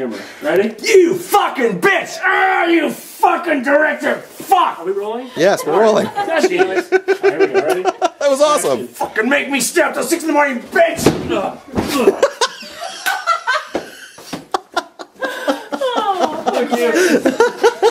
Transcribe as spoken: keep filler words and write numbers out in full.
camera. Ready? You fucking bitch! Ah, you fucking director! Fuck! Are we rolling? Yes, we're rolling. That's nice. Alright, here we go. Ready? That was awesome. Fucking make me stay up till six in the morning, bitch! Oh, fuck you.